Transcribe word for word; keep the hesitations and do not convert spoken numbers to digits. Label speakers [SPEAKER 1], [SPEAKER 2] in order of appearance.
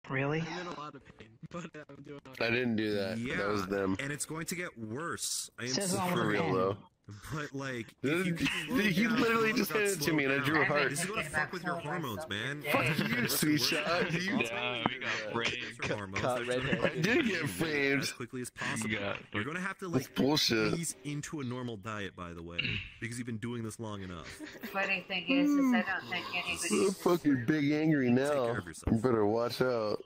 [SPEAKER 1] Really?
[SPEAKER 2] I'm in a lot of pain, but I'm doing all
[SPEAKER 3] I
[SPEAKER 2] right.
[SPEAKER 3] didn't do that.
[SPEAKER 4] Yeah,
[SPEAKER 3] That was them.
[SPEAKER 4] and it's going to get worse. I am
[SPEAKER 1] Says
[SPEAKER 4] so
[SPEAKER 1] on
[SPEAKER 3] For
[SPEAKER 1] the
[SPEAKER 3] real
[SPEAKER 1] pen.
[SPEAKER 3] though.
[SPEAKER 4] But like, if you can slow
[SPEAKER 3] You
[SPEAKER 4] down,
[SPEAKER 3] literally
[SPEAKER 4] Slow
[SPEAKER 3] just
[SPEAKER 4] got
[SPEAKER 3] handed it to
[SPEAKER 4] slowed
[SPEAKER 3] me and I
[SPEAKER 4] down.
[SPEAKER 3] drew a heart.
[SPEAKER 4] This is gonna fuck with your hormones, man.
[SPEAKER 3] Fuck you, sweet shot. You
[SPEAKER 5] Yeah, we got framed.
[SPEAKER 4] Your hormones.
[SPEAKER 6] Caught
[SPEAKER 4] They're
[SPEAKER 6] red-handed.
[SPEAKER 4] trying to
[SPEAKER 3] I did get framed.
[SPEAKER 4] as quickly as possible.
[SPEAKER 5] You got-
[SPEAKER 4] You're gonna have to
[SPEAKER 3] That's
[SPEAKER 4] like
[SPEAKER 3] bullshit.
[SPEAKER 4] ease into a normal diet, by the way, because you've been doing this long enough.
[SPEAKER 7] The funny thing is, is I don't think
[SPEAKER 3] I'm
[SPEAKER 7] anybody's
[SPEAKER 3] fucking big angry
[SPEAKER 4] Take
[SPEAKER 3] now.
[SPEAKER 4] care of yourself.
[SPEAKER 3] You better watch out.